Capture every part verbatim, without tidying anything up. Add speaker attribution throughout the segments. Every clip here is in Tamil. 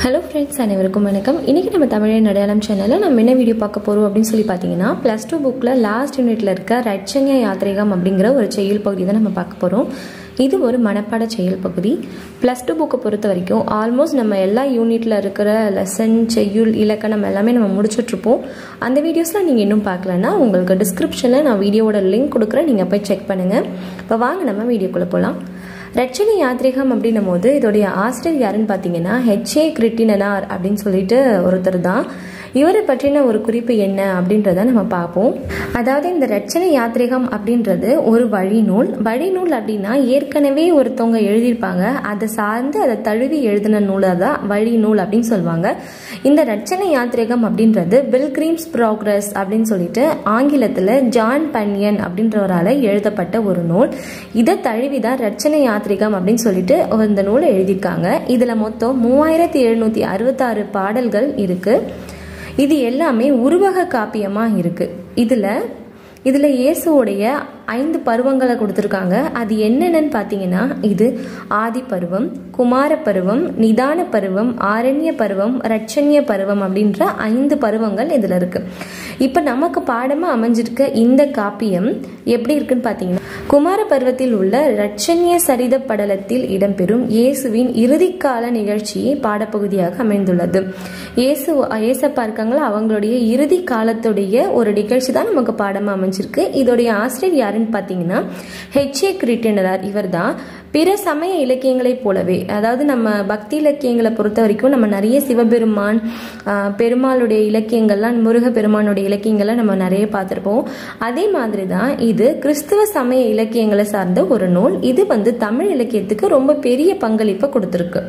Speaker 1: Hello friends, அனைவருக்கும் வணக்கம். இன்னைக்கு நம்ம தமிழின் அடையாளம் சேனல்ல நம்ம என்ன வீடியோ பார்க்க போறோம் அப்படினு சொல்லி பாத்தீங்கன்னா plus two bookல லாஸ்ட் யூனிட்ல இருக்க ratchanya yathrigam அப்படிங்கற ஒரு செயல் பகுதி தான் நம்ம பார்க்க போறோம். இது ஒரு மனப்பாட செயல் பகுதி. plus two book பொறுத்த வரைக்கும் ஆல்மோஸ்ட் நம்ம எல்லா யூனிட்ல இருக்கிற லெசன் செயல் இலக்கணம் எல்லாமே நம்ம முடிச்சிட்டு இருப்போம். அந்த வீடியோஸ்லாம் நீங்க இன்னும் பார்க்கலனா உங்களுக்கு டிஸ்கிரிப்ஷன்ல நான் வீடியோவோட லிங்க் கொடுக்கிறேன், நீங்க போய் செக் பண்ணுங்க. இப்போ வாங்க நம்ம வீடியோக்குள்ள போலாம். ratchanya yathrigam அப்படினும்போது இதோடைய ஆசிரியர் யாருன்னு பாத்தீங்கன்னா H A கிருட்டினனார் அப்படினு சொல்லிட்டு ஒருத்தர் தான். இவரை பற்றின ஒரு குறிப்பு என்ன அப்படின்றத நம்ம பார்ப்போம். அதாவது இந்த ratchanya yathrigam அப்படின்றது ஒரு வழிநூல். வழிநூல் அப்படின்னா ஏற்கனவே ஒருத்தவங்க எழுதியிருப்பாங்க, அதை சார்ந்து அதை தழுவி எழுதின நூலை தான் வழிநூல் அப்படின்னு சொல்லுவாங்க. இந்த ratchanya yathrigam அப்படின்றது பில்கிரிம்ஸ் ப்ராக்ரஸ் அப்படின்னு சொல்லிட்டு ஆங்கிலத்தில் ஜான் பன்யன் அப்படின்றவரால் எழுதப்பட்ட ஒரு நூல். இதை தழுவிதான் ratchanya yathrigam அப்படின்னு சொல்லிட்டு இந்த நூலை எழுதியிருக்காங்க. இதுல மொத்தம் மூவாயிரத்தி எழுநூத்தி அறுபத்தி ஆறு பாடல்கள் இருக்கு. இது எல்லாமே உருவக காப்பியமா இருக்கு. இதுல இதுல இயேசுவோடைய ஐந்து பருவங்களை கொடுத்துருக்காங்க. அது என்னென்னு பார்த்தீங்கன்னா, இது ஆதி பருவம், குமார பருவம், நிதான பருவம், ஆரண்ய பருவம், ratchanya பருவம் அப்படின்ற ஐந்து பருவங்கள் இதுல இருக்கு. இப்ப நமக்கு பாடமா அமைஞ்சிருக்க இந்த காப்பியம் எப்படி இருக்குன்னு பாத்தீங்கன்னா, குமார பருவத்தில் உள்ள ratchanya சரித படலத்தில் இடம்பெறும் இயேசுவின் இறுதிக்கால நிகழ்ச்சியை பாடப்பகுதியாக அமைந்துள்ளது. இயேசு இயேசப்பா இருக்காங்களா, அவங்களுடைய இறுதி காலத்துடைய ஒரு நிகழ்ச்சி தான் நமக்கு பாடமா அமைஞ்சிருக்கு. இதோடைய ஆசிரியர் யாருன்னு பாத்தீங்கன்னா H A கிருட்டினனார். இவர் தான் பிற சமய இலக்கியங்களை போலவே, அதாவது நம்ம பக்தி இலக்கியங்களை பொறுத்த வரைக்கும் நம்ம நிறைய சிவபெருமான் பெருமாளுடைய இலக்கியங்கள்லாம், முருக பெருமானுடைய இலக்கியங்கள்லாம் நம்ம நிறைய பார்த்திருப்போம். அதே மாதிரி தான் இது கிறிஸ்துவ சமய இலக்கியங்களை சார்ந்த ஒரு நூல். இது வந்து தமிழ் இலக்கியத்துக்கு ரொம்ப பெரிய பங்களிப்பை கொடுத்திருக்கு.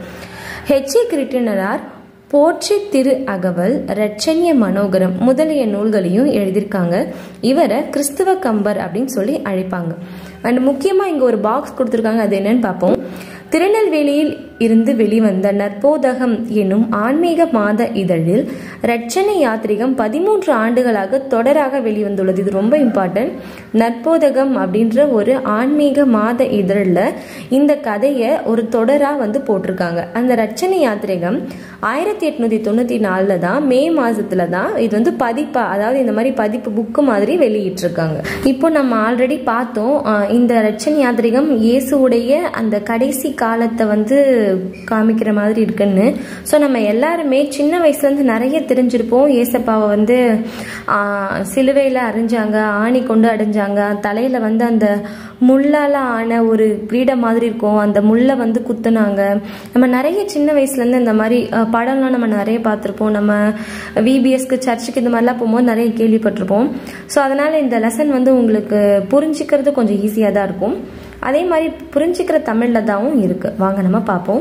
Speaker 1: H A கிருட்டினனார் போற்றி திரு அகவல், ratchanya மனோகரம் முதலிய நூல்களையும் எழுதியிருக்காங்க. இவரை கிறிஸ்துவ கம்பர் அப்படின்னு சொல்லி அழைப்பாங்க. அண்ட் முக்கியமா இங்க ஒரு பாக்ஸ் கொடுத்துருக்காங்க, அது என்னன்னு பார்ப்போம். திருநெல்வேலியில் இருந்து வெளிவந்த நற்போதகம் என்னும் ஆன்மீக மாத இதழில் ratchanya yathrigam பதிமூன்று ஆண்டுகளாக தொடராக வெளிவந்துள்ளது. இது ரொம்ப இம்பார்ட்டன்ட். நற்போதகம் அப்படின்ற ஒரு ஆன்மீக மாத இதழில் இந்த கதையை ஒரு தொடரா வந்து போட்டிருக்காங்க. அந்த ratchanya yathrigam ஆயிரத்தி எட்நூத்தி தொண்ணூத்தி நாலுல தான் மே மாசத்துல தான் இது வந்து பதிப்பா, அதாவது இந்த மாதிரி பதிப்பு புக்கு மாதிரி வெளியிட்டு இருக்காங்க. இப்போ நம்ம ஆல்ரெடி பார்த்தோம், இந்த ratchanya yathrigam இயேசுடைய அந்த கடைசி காலத்தை வந்து காமிக்கிற மாதிரி இருக்குன்னு. ஸோ நம்ம எல்லாருமே சின்ன வயசுல இருந்து நிறைய தெரிஞ்சிருப்போம். ஏசப்பாவை வந்து சிலுவையில அரைஞ்சாங்க, ஆணி கொண்டு அடைஞ்சாங்க, தலையில வந்து அந்த முள்ளால ஆன ஒரு கிரீடம் மாதிரி இருக்கும், அந்த முள்ளை வந்து குத்துனாங்க. நம்ம நிறைய சின்ன வயசுல இருந்து இந்த மாதிரி படம்லாம் நம்ம நிறைய பார்த்துருப்போம். நம்ம விபிஎஸ்க்கு சர்ச்சுக்கு இந்த மாதிரிலாம் போகும்போது நிறைய கேள்விப்பட்டிருப்போம். ஸோ அதனால இந்த லெசன் வந்து உங்களுக்கு புரிஞ்சுக்கிறது கொஞ்சம் ஈஸியாக தான் இருக்கும். அதே மாதிரி புரிஞ்சுக்கிற தமிழ்ல தான் இருக்கு. வாங்க நம்ம பார்ப்போம்.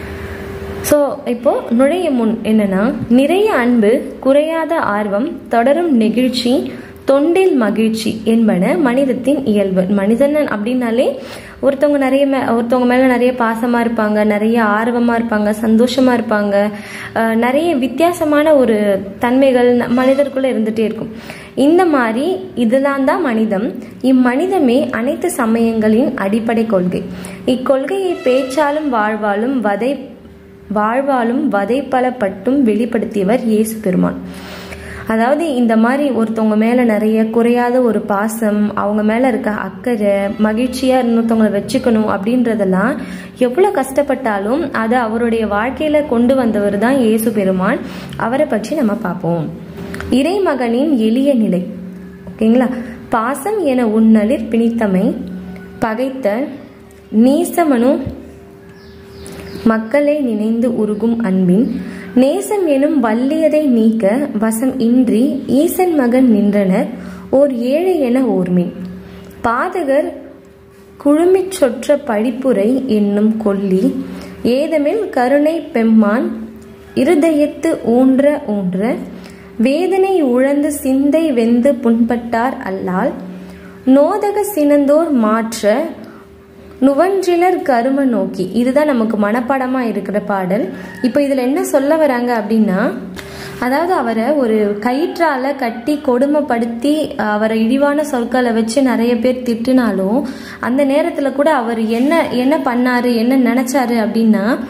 Speaker 1: ஸோ இப்போ நுழைய முன் என்னன்னா, நிறைய அன்பு, குறையாத ஆர்வம், தொடரும் நெகிழ்ச்சி, தொண்டில் மகிழ்ச்சி என்பன மனிதத்தின் இயல்பு. மனிதன் அப்படின்னாலே ஒருத்தவங்க நிறைய மே ஒருத்தவங்க மேல நிறைய பாசமா இருப்பாங்க, நிறைய ஆர்வமா இருப்பாங்க, சந்தோஷமா இருப்பாங்க, நிறைய வித்தியாசமான ஒரு தன்மைகள் மனிதருக்குள்ள இருந்துட்டே இருக்கும். இந்த மாதிரி இதெல்லாம் தான் மனிதம். இம்மனிதமே அனைத்து சமயங்களின் அடிப்படை கொள்கை. இக்கொள்கையை பேச்சாலும் வாழ்வாலும் வதை வாழ்வாலும் வதை பலப்பட்டும் வெளிப்படுத்தியவர் இயேசு பெருமான். அதாவது இந்த மாதிரி ஒருத்தவங்க மேல நிறைய குறையாத ஒரு பாசம், அவங்க மேல இருக்க அக்கறை, மகிழ்ச்சியா இன்னொருத்தவங்களை வச்சுக்கணும் அப்படின்றதெல்லாம் எவ்வளவு கஷ்டப்பட்டாலும் அதை அவருடைய வாழ்க்கையில கொண்டு வந்தவர் தான் இயேசு பெருமான். அவரை பற்றி நம்ம பார்ப்போம். இறைமகனின் எளிய நிலை. ஓகேங்களா. பாசம் என உன்னளிர் பிணித்தமை பகைத்த நீசமனு மக்களை நினைந்து உருகும் அன்பின் நேசம் எனும் வல்லியதை நீக்க வசம் இன்றி ஈசன் மகன் நின்றனர் ஓர் ஏழை என ஓர்மின் பாதகர் குழுமிச் சொற்ற படிப்புரை என்னும் கொல்லி ஏதமில் கருணை பெம்மான் இருதயத்து ஊன்ற ஊன்ற வேதனை உழந்து சிந்தை வெந்து புண்பட்டார் அல்லால் நோதக சினந்தோர் மாற்ற நுவன்றிலர் கரும நோக்கி. இதுதான் நமக்கு மனப்பாடமா இருக்கிற பாடல். இப்போ இதுல என்ன சொல்ல வராங்க அப்படின்னா, அதாவது அவரை ஒரு கயிற்றால கட்டி கொடுமைப்படுத்தி அவரை இழிவான சொற்களை வச்சு நிறைய பேர் திட்டினாலும் அந்த நேரத்துல கூட அவர் என்ன என்ன பண்ணாரு, என்ன நினைச்சாரு அப்படின்னா,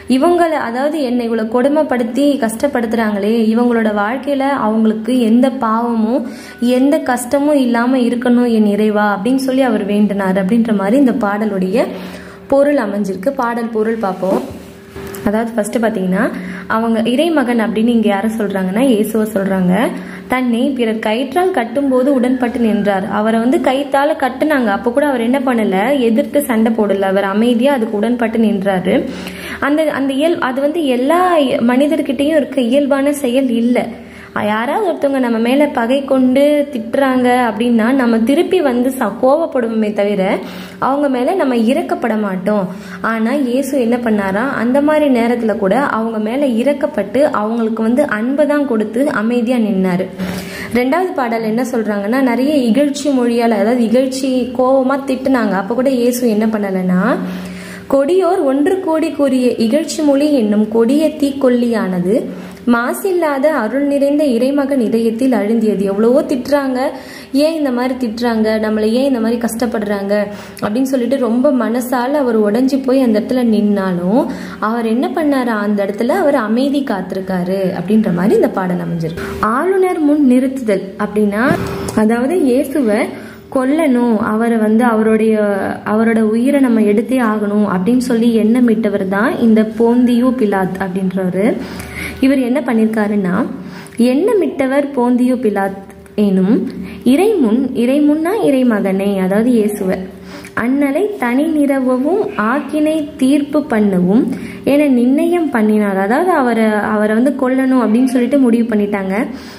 Speaker 1: இவங்களை அதாவது என்னை இவ்வளவு கொடுமைப்படுத்தி கஷ்டப்படுத்துறாங்களே, இவங்களோட வாழ்க்கையில அவங்களுக்கு எந்த பாவமும் எந்த கஷ்டமும் இல்லாம இருக்கணும் என் இறைவா அப்படின்னு சொல்லி அவர் வேண்டினார் அப்படின்ற மாதிரி இந்த பாடலுடைய பொருள் அமைஞ்சிருக்கு. பாடல் பொருள் பார்ப்போம். அதாவது ஃபர்ஸ்ட் பாத்தீங்கன்னா அவங்க இறைமகன் அப்படின்னு இங்க யார சொல்றாங்கன்னா இயேசுவை சொல்றாங்க. தன்னை பிறர் கயிற்றால் கட்டும் போது உடன்பட்டு நின்றார். அவரை வந்து கயிற்றால கட்டுனாங்க, அப்ப கூட அவர் என்ன பண்ணல, எதிர்த்து சண்டை போடல, அவர் அமைதியா அதுக்கு உடன்பட்டு நின்றாரு. அந்த அந்த இயல் அது வந்து எல்லா மனிதர்கிட்டையும் இருக்க இயல்பான செயல் இல்லை. யாராவது ஒருத்தவங்க நம்ம மேல பகை கொண்டு திட்டுறாங்க அப்படின்னா நம்ம திருப்பி வந்து கோவப்படுவோமே தவிர அவங்க மேல நம்ம இரக்கப்பட மாட்டோம். ஆனா இயேசு என்ன பண்ணாரா, அந்த மாதிரி நேரத்துல கூட அவங்க மேல இரக்கப்பட்டு அவங்களுக்கு வந்து அன்பை தான் கொடுத்து அமைதியா நின்னாரு. ரெண்டாவது பாடல் என்ன சொல்றாங்கன்னா, நிறைய இகழ்ச்சி மொழியால அதாவது இகழ்ச்சி கோவமா திட்டுனாங்க, அப்ப கூட இயேசு என்ன பண்ணலன்னா, கொடியோர் ஒன்று கோடி கூறிய இகழ்ச்சி மொழி என்னும் கொடிய தீக்கொல்லியானது மாசில்லாத அருள் நிறைந்த இறைமகன் இதயத்தில் அழுந்தியது. எவ்வளவோ திட்டுறாங்க, ஏன் இந்த மாதிரி திட்டுறாங்க, நம்மளை ஏன் இந்த மாதிரி கஷ்டப்படுறாங்க அப்படின்னு சொல்லிட்டு ரொம்ப மனசால அவர் உடஞ்சி போய் அந்த இடத்துல நின்னாலும் அவர் என்ன பண்ணாரா, அந்த இடத்துல அவர் அமைதி காத்திருக்காரு அப்படின்ற மாதிரி இந்த பாடல் அமைஞ்சிருக்கு. ஆளுநர் முன் நிறுத்துதல் அப்படின்னா, அதாவது இயேசுவை கொல்லணும், அவரை வந்து அவருடைய அவரோட உயிரை நம்ம எடுத்தே ஆகணும் அப்படின்னு சொல்லி எண்ணமிட்டவர் தான் இந்த போந்தியு பிலாத் அப்படின்றவர். இவர் என்ன பண்ணிருக்காருன்னா, எண்ணமிட்டவர் போந்தியு பிலாத் எனும் இறைமுன் இறைமுன்னா இறைமகனை அதாவது இயேசுவர் அண்ணலை தனி நிறவவும் ஆக்கினை தீர்ப்பு பண்ணவும் என நிர்ணயம் பண்ணினார். அதாவது அவரை அவரை வந்து கொல்லணும் அப்படின்னு சொல்லிட்டு முடிவு பண்ணிட்டாங்க.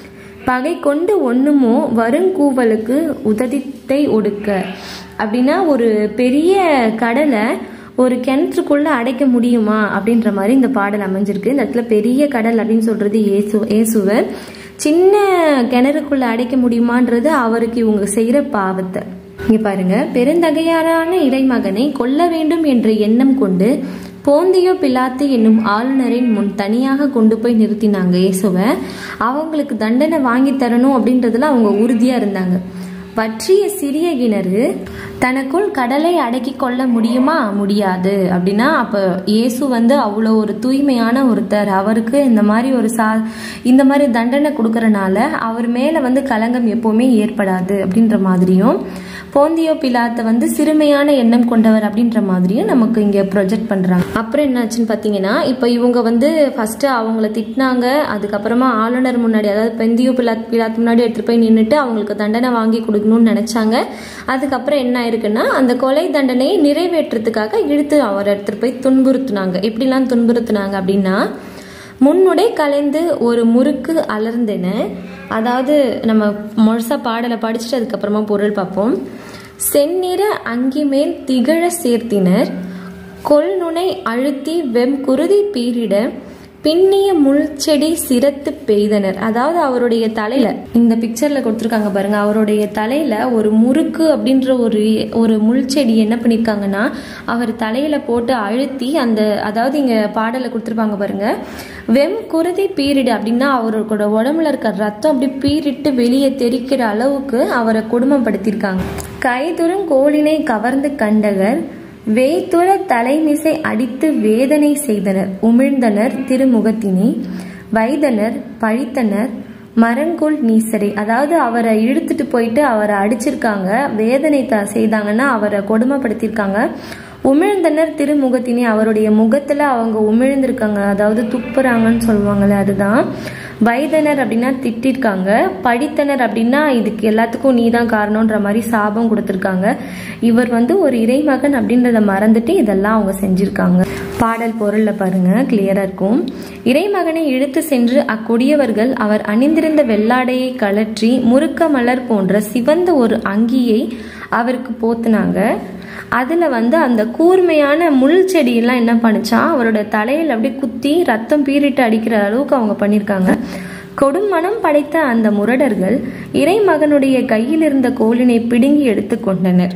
Speaker 1: பகை கொண்டு ஒண்ணுமோ வருங்கூவலுக்கு உதவித்தை ஒடுக்க அப்படின்னா, ஒரு பெரிய கடலை ஒரு கிணற்றுக்குள்ள அடைக்க முடியுமா அப்படின்ற மாதிரி இந்த பாடல் அமைஞ்சிருக்கு. இந்த இடத்துல பெரிய கடல் அப்படின்னு சொல்றது இயேசு இயேசுவை சின்ன கிணறுக்குள்ள அடைக்க முடியுமான்றது அவருக்கு இவங்க செய்யற பாவத்தை. இங்க பாருங்க, பெருந்தகையாரான இறைமகனை கொல்ல வேண்டும் என்ற எண்ணம் கொண்டு போந்தியோ பிலாத்து என்னும் ஆளுநரின் முன் தனியாக கொண்டு போய் நிறுத்தினாங்க இயேசுவை. அவங்களுக்கு தண்டனை வாங்கி தரணும் அப்படின்றதுல அவங்க உறுதியா இருந்தாங்க. பற்றிய சிறிய கிணறு தனக்குள் கடலை அடக்கி கொள்ள முடியுமா, முடியாது அப்படின்னா, அப்ப இயேசு வந்து அவ்வளோ ஒரு தூய்மையான ஒருத்தர், அவருக்கு இந்த மாதிரி ஒரு சா இந்த மாதிரி தண்டனை கொடுக்கறனால அவர் மேல வந்து கலங்கம் எப்பவுமே ஏற்படாது அப்படின்ற மாதிரியும், போந்தியோ பிலாத்தை வந்து சிறுமையான எண்ணம் கொண்டவர் அப்படின்ற மாதிரியும் நமக்கு இங்க ப்ரொஜெக்ட் பண்றாங்க. அப்புறம் என்னாச்சுன்னு பாத்தீங்கன்னா, இப்ப இவங்க வந்து ஃபர்ஸ்ட் அவங்கள திட்டினாங்க, அதுக்கப்புறமா ஆளுநர் முன்னாடி அதாவது போந்தியோ பிலாத் பிலாத் முன்னாடி எடுத்துட்டு போய் நின்றுட்டு அவங்களுக்கு தண்டனை வாங்கி கொடுக்கணும்னு நினைச்சாங்க. அதுக்கப்புறம் என்ன ஆயிருக்குன்னா, அந்த கொலை தண்டனையை நிறைவேற்றத்துக்காக இழுத்து அவர் எடுத்துட்டு போய் துன்புறுத்தினாங்க. எப்படிலாம் துன்புறுத்தினாங்க அப்படின்னா, முன்னுடை கலைந்து ஒரு முறுக்கு அலர்ந்தென, அதாவது நம்ம முழுசா பாடலை படிச்சுட்டு அதுக்கப்புறமா பொருள் பார்ப்போம். செந்நிற அங்கி மேல் திகழ சேர்த்தினர், கொள்நுனை அழுத்தி வெம் குருதி பீரிட பின்னிய முள் செடி சிரத்து பெய்தனர். அதாவது அவருடைய தலையில இந்த பிக்சர்ல கொடுத்துருக்காங்க பாருங்க, அவருடைய தலையில ஒரு முறுக்கு அப்படின்ற ஒரு ஒரு முள் செடி என்ன பண்ணிருக்காங்கன்னா அவர் தலையில போட்டு அழுத்தி அந்த அதாவது இங்க பாடல கொடுத்துருப்பாங்க பாருங்க, வெம் குருதி பீரிடு அப்படின்னா அவரோட உடம்புல இருக்க ரத்தம் அப்படி பீரிட்டு வெளியே தெரிக்கிற அளவுக்கு அவரை கொடுமைப்படுத்திருக்காங்க. கைதுறும் கோலினை கவர்ந்து கண்டகர் வேய்துர தலைமிசை அடித்து வேதனை செய்தனர். உமிழ்ந்தனர் திருமுகத்தினை வைதனர் பழித்தனர் மரங்குள் நீசரை. அதாவது அவரை இழுத்துட்டு போயிட்டு அவரை அடிச்சிருக்காங்க, வேதனை த செய்தாங்கன்னா அவரை கொடுமைப்படுத்திருக்காங்க. உமிழ்ந்தனர் திருமுகத்தினை, அவருடைய முகத்துல அவங்க உமிழ்ந்திருக்காங்க, அதாவது துப்புறாங்கன்னு சொல்லுவாங்கல்ல அதுதான். வைதனர் அப்படின்னா திட்டிருக்காங்க, படித்தனர் அப்படின்னா இதுக்கு எல்லாத்துக்கும் நீதான் காரணம்ன்ற மாதிரி சாபம் கொடுத்திருக்காங்க. இவர் வந்து ஒரு இறைமகன் அப்படின்றத மறந்துட்டு இதெல்லாம் அவங்க செஞ்சிருக்காங்க. பாடல் பொருள்ல பாருங்க, கிளியரா இருக்கும். இறைமகனை இழுத்து சென்று அக்கொடியவர்கள் அவர் அணிந்திருந்த வெள்ளாடையை கழற்றி முறுக்க மலர் போன்ற சிவந்த ஒரு அங்கியை அவருக்கு போத்துனாங்க. அதுல வந்து அந்த கூர்மையான முள் செடியெல்லாம் என்ன பண்ணுச்சா அவரோட தலையில அப்படியே குத்தி ரத்தம் பீரிட்டு அடிக்கிற அளவுக்கு அவங்க பண்ணிருக்காங்க. கொடுமனம் படைத்த அந்த முரடர்கள் இறைமகனுடைய கையில் இருந்த கோலினை பிடுங்கி எடுத்து கொண்டனர்.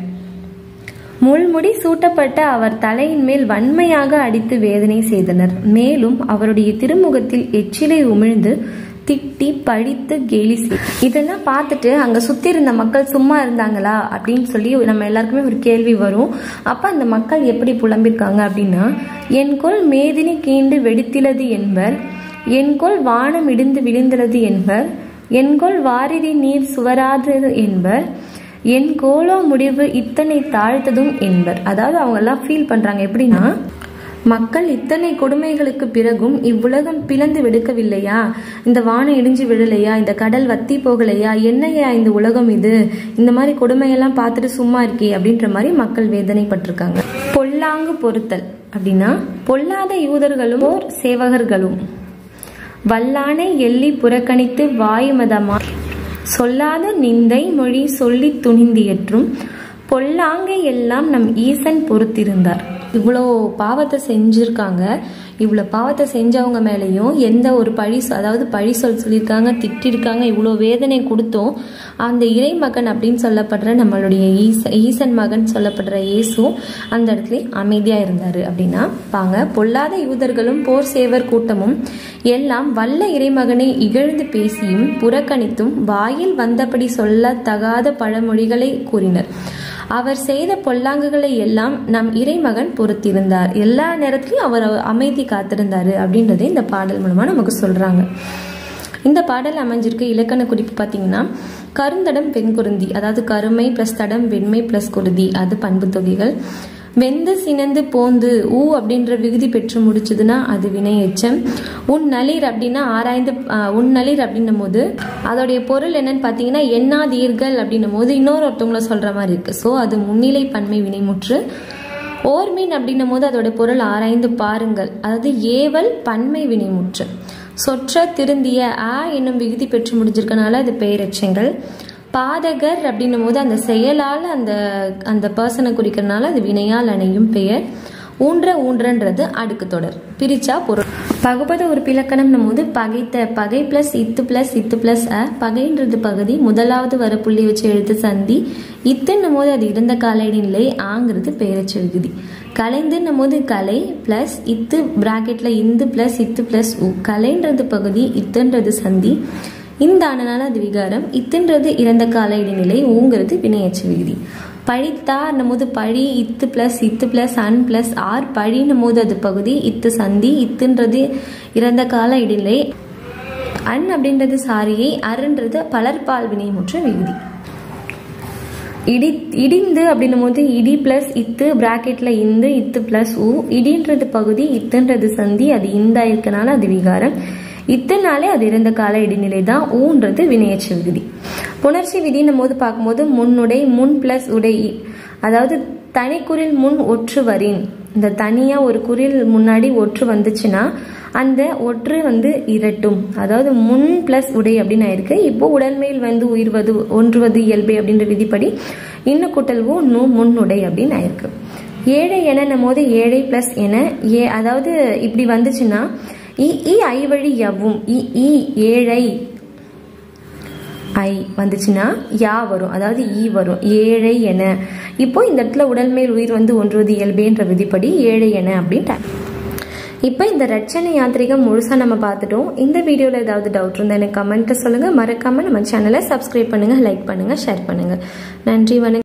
Speaker 1: முள்முடி சூட்டப்பட்ட அவர் தலையின் மேல் வன்மையாக அடித்து வேதனை செய்தனர். மேலும் அவருடைய திருமுகத்தில் எச்சிலை உமிழ்ந்து திட்டி பழித்து கேலி செய். இதெல்லாம் பார்த்துட்டு அங்க சுத்தி இருந்த மக்கள் சும்மா இருந்தாங்களா அப்படின்னு சொல்லி நம்ம எல்லாருக்குமே ஒரு கேள்வி வரும். அப்ப அந்த மக்கள் எப்படி புலம்பிருக்காங்க அப்படின்னா, என்கொல் மேதினி கீண்டு வெடித்திலது என்பர், என்கொல் வானம் இடிந்து விழுந்துள்ளது என்பர், என்கொல் வாரிதி நீர் சுவராதது என்பர், என் கோலோ முடிவு இத்தனை தாழ்த்ததும் என்பர். அதாவது அவங்க எல்லாம் ஃபீல் பண்றாங்க எப்படின்னா, மக்கள் இத்தனை கொடுமைகளுக்கு பிறகும் இவ்வுலகம் பிளந்து வெடுக்கவில்லையா, இந்த வானம் இடிஞ்சு விழலையா, இந்த கடல் வத்தி போகலையா, என்னையா இந்த உலகம் இது, இந்த மாதிரி கொடுமையெல்லாம் பார்த்துட்டு சும்மா இருக்கே அப்படின்ற மாதிரி மக்கள் வேதனைப்பட்டிருக்காங்க. பொல்லாங்கு பொறுத்தல் அப்படின்னா, பொல்லாத யூதர்களும் போர் சேவகர்களும் வல்லானை எள்ளி புறக்கணித்து வாயுமதமா சொல்லாத நிந்தை மொழி சொல்லி துணிந்தியற்றும் பொல்லாங்கை எல்லாம் நம் ஈசன் பொறுத்திருந்தார். இவ்வளோ பாவத்தை செஞ்சிருக்காங்க. இவ்வளோ பாவத்தை செஞ்சவங்க மேலேயும் எந்த ஒரு பழி, அதாவது பழி சொல் சொல்லியிருக்காங்க, திட்டிருக்காங்க, இவ்வளோ வேதனை கொடுத்தோம் அந்த இறை மகன் அப்படின்னு சொல்லப்படுற நம்மளுடைய ஈச ஈசன் மகன் சொல்லப்படுற இயேசு அந்த இடத்துல அமைதியாக இருந்தார். அப்படின்னா பாங்க, பொல்லாத யூதர்களும் போர் சேவர் கூட்டமும் எல்லாம் வல்ல இறைமகனை இகழ்ந்து பேசியும் புறக்கணித்தும் வாயில் வந்தபடி சொல்ல தகாத பழமொழிகளை கூறினர். அவர் செய்த பொல்லாங்குகளை எல்லாம் நம் இறைமகன் பொறுத்திருந்தார். எல்லா நேரத்திலையும் அவர் அமைதி காத்திருந்தாரு அப்படின்றதே இந்த பாடல் மூலமா நமக்கு சொல்றாங்க. இந்த பாடல் அமைஞ்சிருக்க இலக்கண குறிப்பு பார்த்தீங்கன்னா, கருந்தடம் வெண்குருந்தி, அதாவது கருமை பிளஸ் தடம் வெண்மை பிளஸ் குருதி, அது பண்பு தொகைகள். வெந்து சினந்து போந்து ஊ அப்படின்ற விகுதி பெற்று முடிச்சதுன்னா அது வினை எச்சம். உன் நளிர் அப்படின்னா ஆராய்ந்து, உன் நளிர் அப்படின்னும் போது அதோடைய பொருள் என்னன்னு பார்த்தீங்கன்னா எண்ணாதீர்கள் அப்படின்னும் போது இன்னொரு ஒருத்தவங்களை சொல்ற மாதிரி இருக்கு. ஸோ அது முன்னிலை பன்மை வினைமுற்று. ஓர்மீன் அப்படின்னும் போது அதோட பொருள் ஆராய்ந்து பாருங்கள், அதாவது ஏவல் பன்மை வினைமுற்று. சொற்ற திருந்திய ஆ என்னும் விகுதி பெற்று முடிஞ்சிருக்கனால அது பெயரெச்சங்கள். பாதகர் அப்படின்னும் போது அந்த செயலால் அந்த அந்த பர்சனை குறிக்கிறதுனால அது வினையால் அணையும் பெயர். ஊன்ற ஊன்றன்றது அடுக்கு தொடர், பிரிச்சா பொருள். பகுபத ஒரு பிலக்கணம் போது பகைத்த, பகை பிளஸ் இத்து பிளஸ் இத்து பிளஸ் அ, பகைன்றது பகுதி, முதலாவது வர புள்ளி வச்சு எழுத்து சந்தி. இத்துன்னும் போது அது இருந்த கால இடைநிலை, ஆங்கிறது பெயரச்ச விகுதி. கலைந்துன்னும் போது கலை பிளஸ் இத்து பிராக்கெட்ல இந்து பிளஸ் இத்து பிளஸ் உ, கலைன்றது பகுதி, இத்துன்றது சந்தி, இந்த ஆனனால அது விகாரம். இத்துன்றது இறந்த கால இடைநிலை, ஊங்கிறது வினையச்ச விகுதி. பழித்தார் போது பழி இத்து பிளஸ் இத்து பிளஸ் அன் பிளஸ் ஆர், பழின்னும் போது அது பகுதி, இத்து சந்தி, இத்துன்றது இறந்த கால இடைநிலை, அன் அப்படின்றது சாரியை, அருன்றது பலர்பால் வினைமுற்ற விகுதி. இடி இடிந்து அப்படின்னும் போது இடி பிளஸ் இத்து பிராக்கெட்ல இந்து இத்து பிளஸ் உ, இடின்றது பகுதி, இத்துன்றது சந்தி, அது இந்தா இருக்கனால அது விகாரம். இத்தனாலே அது இறந்த கால இடைநிலை தான், ஊன்றது வினையச்ச விகுதி. புணர்ச்சி விதினும் போது பார்க்கும்போது முன்னுடை, முன் பிளஸ் உடை, அதாவது தனிக்குறில் முன் ஒற்று வரின், இந்த தனியா ஒரு குறில் முன்னாடி ஒற்று வந்துச்சுன்னா அந்த ஒற்று வந்து இரட்டும், அதாவது முன் பிளஸ் உடை அப்படின்னு ஆயிருக்கு. இப்போ உடல்மையில் வந்து உயிர்வது ஒன்றுவது இயல்பே அப்படின்ற விதிப்படி இன்னும் கூட்டல்வோ நூ முன்னுடை அப்படின்னு ஆயிருக்கு. ஏழை என போது ஏழை பிளஸ் என ஏ, அதாவது இப்படி வந்துச்சுன்னா இ இ ஐ வழி யவ்வும், இ இ ஏழை ஐ வந்துச்சுன்னா யா வரும், அதாவது ஈ வரும், ஏழை என. இப்போ இந்த இடத்துல உடல்மேல் உயிர் வந்து ஒன்றுவது இயல்பேன்ற விதிப்படி ஏழை என அப்படின்ட்டு. இப்போ இந்த ரட்சணை யாத்திரிகம் முழுசா நம்ம பார்த்துட்டோம். இந்த வீடியோவில் ஏதாவது டவுட் இருந்தால் எனக்கு கமெண்ட்டை சொல்லுங்க. மறக்காம நம்ம சேனலை சப்ஸ்கிரைப் பண்ணுங்க, லைக் பண்ணுங்க, ஷேர் பண்ணுங்க. நன்றி, வணக்கம்.